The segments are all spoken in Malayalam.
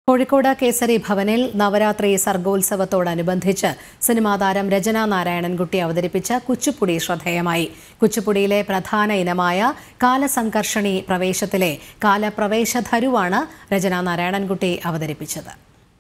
കോഴിക്കോട് കേസരി ഭവനിൽ നവരാത്രി സർഗോത്സവത്തോടനുബന്ധിച്ച് സിനിമാ താരം രചന നാരായണൻകുട്ടി അവതരിപ്പിച്ച കുച്ചിപ്പുടി ശ്രദ്ധേയമായി. കുച്ചിപ്പുടിയിലെ പ്രധാന ഇനമായ കാലസംകർഷണി പ്രവേശത്തിലെ കാലപ്രവേശധരുവാണ് രചന നാരായണൻകുട്ടി അവതരിപ്പിച്ചത്.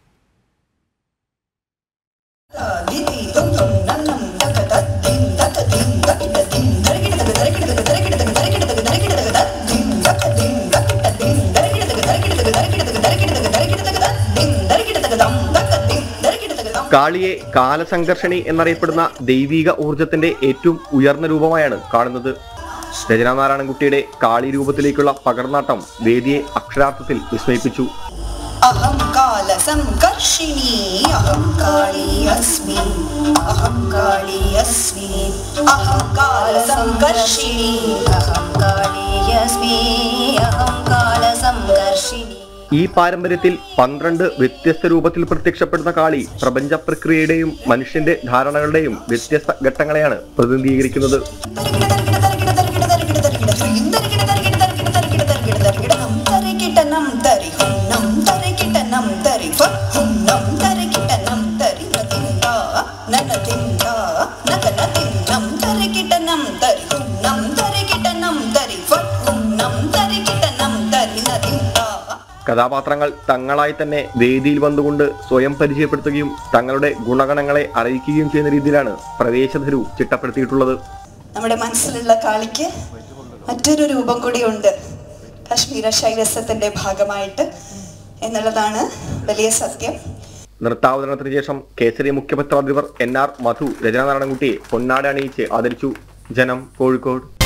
കാളിയെ കാലസംഘർഷണി എന്നറിയപ്പെടുന്ന ദൈവിക ഊർജത്തിന്റെ ഏറ്റവും ഉയർന്ന രൂപമായാണ് കാണുന്നത്. രചന നാരായണൻകുട്ടിയുടെ കാളി രൂപത്തിലേക്കുള്ള പകർന്നാട്ടം വേദിയെ അക്ഷരാർത്ഥത്തിൽ വിസ്മയിപ്പിച്ചു. അഹം കാലസംഘർഷിണി അഹം കാളി അസ്മി അഹം കാളി അസ്മി അഹം കാലസംഘർഷിണി അഹം കാളി അസ്മി അഹം കാലസംഘർഷിണി. ഈ പാരമ്പര്യത്തിൽ 12 വ്യത്യസ്ത രൂപത്തിൽ പ്രത്യക്ഷപ്പെടുന്ന കാളി പ്രപഞ്ച പ്രക്രിയയുടെയും മനുഷ്യന്റെ ധാരണകളുടെയും വ്യത്യസ്ത ഘട്ടങ്ങളെയാണ് പ്രതിനിധീകരിക്കുന്നത്. കഥാപാത്രങ്ങൾ തങ്ങളായി തന്നെ വേദിയിൽ വന്നുകൊണ്ട് സ്വയം പരിചയപ്പെടുത്തുകയും തങ്ങളുടെ ഗുണഗണങ്ങളെ അറിയിക്കുകയും ചെയ്യുന്ന രീതിയിലാണ് പ്രവേശധരു ചിട്ടപ്പെടുത്തിയിട്ടുള്ളത്. നമ്മുടെ മനസ്സിലുള്ള കാളിക്ക് മറ്റൊരു രൂപം കൂടിയുണ്ട്, കാശ്മീര ശൈരസത്തിന്റെ ഭാഗമായിട്ട് എന്നുള്ളതാണ് വലിയ സത്യം. നൃത്താവതരണത്തിന് ശേഷം കേസരി മുഖ്യപത്രാധിപർ NR മധു രചന നാരായണൻകുട്ടിയെ പൊന്നാട അണിയിച്ച് ആദരിച്ചു. ജനം, കോഴിക്കോട്.